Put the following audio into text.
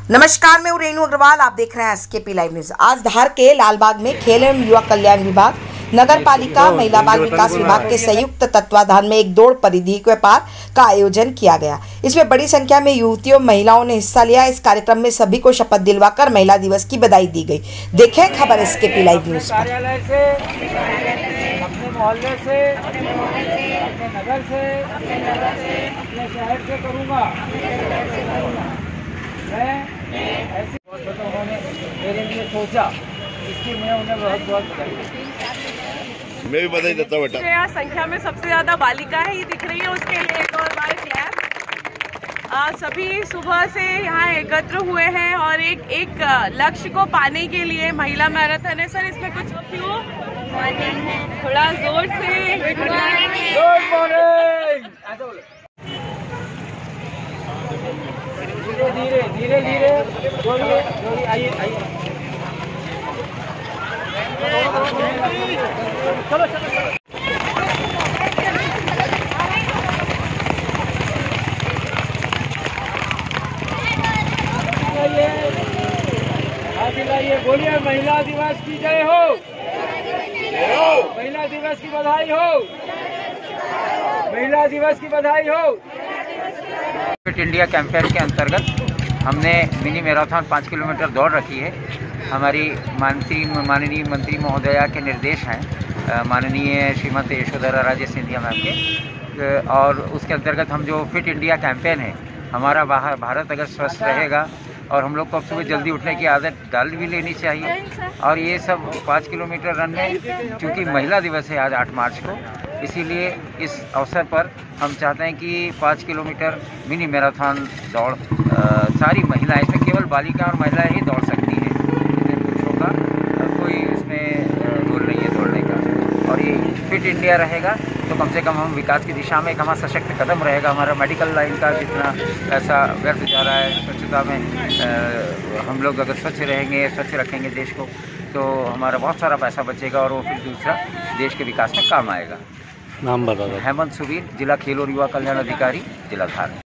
नमस्कार, मैं हूं रेनू अग्रवाल। आप देख रहे हैं एसकेपी लाइव न्यूज। आज धार के लालबाग में खेल एवं युवा कल्याण विभाग, नगर पालिका, महिला बाल विकास विभाग के संयुक्त तत्वाधान में एक दौड़ परिधि व्यापार का आयोजन किया गया। इसमें बड़ी संख्या में युवतियों महिलाओं ने हिस्सा लिया। इस कार्यक्रम में सभी को शपथ दिलवाकर महिला दिवस की बधाई दी गई। देखें खबर एसकेपी लाइव न्यूज पर। अपने मोहल्ले से, अपने नगर से, अपने शहर से करूँगा। मैं ऐसी उन्होंने मेरे लिए सोचा, इसकी मैं उन्हें बहुत बहुत बधाई। मैं भी बधाई देता हूँ बेटा। यहाँ संख्या में सबसे ज्यादा बालिका है, ये दिख रही है, उसके लिए एक और बार क्लैप। सभी सुबह से यहाँ एकत्र हुए हैं और एक लक्ष्य को पाने के लिए महिला मैराथन है। सर, इसमें कुछ क्यों थोड़ा जोर से धीरे धीरे धीरे आइए आइए, चलो चलो चलो। दिलाइए, बोलिए महिला दिवस की जय हो, महिला दिवस की बधाई हो, महिला दिवस की बधाई हो। फिट इंडिया कैंपेन के अंतर्गत हमने मिनी मैराथन 5 किलोमीटर दौड़ रखी है। हमारी माननीय मंत्री महोदया के निर्देश हैं, माननीय श्रीमती यशोधरा राजे सिंधिया मैम के, और उसके अंतर्गत हम जो फिट इंडिया कैंपेन है, हमारा भारत अगर स्वस्थ रहेगा और हम लोग को सुबह जल्दी उठने की आदत डाल भी लेनी चाहिए। और ये सब 5 किलोमीटर रन में, चूँकि महिला दिवस है आज 8 मार्च को, इसीलिए इस अवसर पर हम चाहते हैं कि 5 किलोमीटर मिनी मैराथन दौड़ सारी महिलाएं, इसमें केवल बालिका और महिलाएं ही दौड़ सकती हैं, इसमें पुरुषों का कोई इसमें रूल नहीं है दौड़ने का। और ये फिट इंडिया रहेगा तो कम से कम हम विकास की दिशा में एक हमारा सशक्त कदम रहेगा। हमारा मेडिकल लाइन का जितना पैसा व्यर्थ जा रहा है स्वच्छता में, हम लोग अगर स्वच्छ रहेंगे, स्वच्छ रखेंगे देश को, तो हमारा बहुत सारा पैसा बचेगा और वो फिर दूसरा देश के विकास में काम आएगा। नाम बता दो। हेमंत सुबीर, जिला खेल और युवा कल्याण अधिकारी, जिला धार।